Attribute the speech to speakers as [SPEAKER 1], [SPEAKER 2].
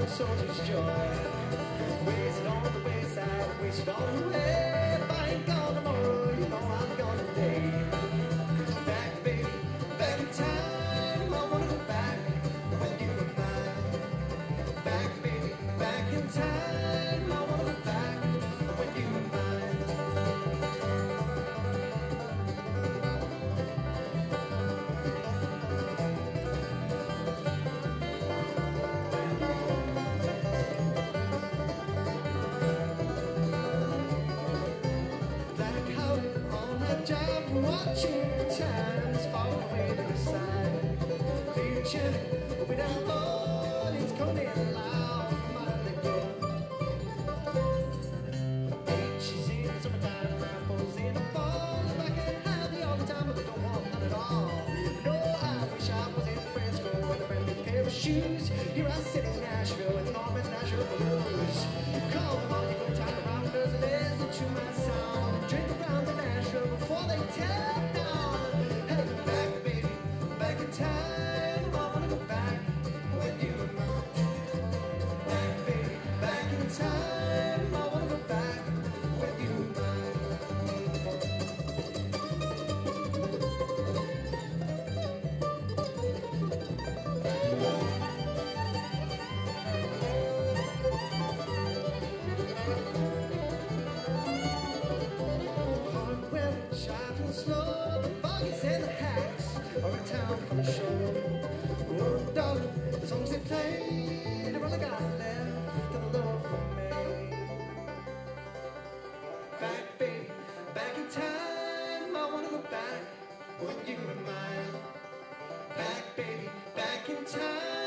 [SPEAKER 1] young soldier's joy. Wasted on the wayside, wasted on the way. If I ain't gone tomorrow, you know I'm gone today. Back, baby, back in time. I wanna go back when you were mine. Back, baby, back in time. I wanna go back when you were mine. Black coat on that job, watching the times fall away to the side. Clear chimney, open down low, it's coming loud, might let go. She's in the summertime, apples in the fall. If I can have you all the time, but they don't want none at all. No, I wish I was in Frisco with a brand new pair of shoes. Here I sit in Nashville with Norman Nashville blues. Call them all, you go time around us, listen to my sound. Drink around the Nashville before they tear down. Hey, back, baby, back in time. I wanna go back when you were mine. Back, baby, back in time. I wanna go back when you were mine. Hard weather, driving slow, the buggies and the hacks are in town for the show. Oh, darling, the songs they play, they're all I got left of love for me. Back, baby, back in time. I wanna go back when you were mine. Back, baby, back in time.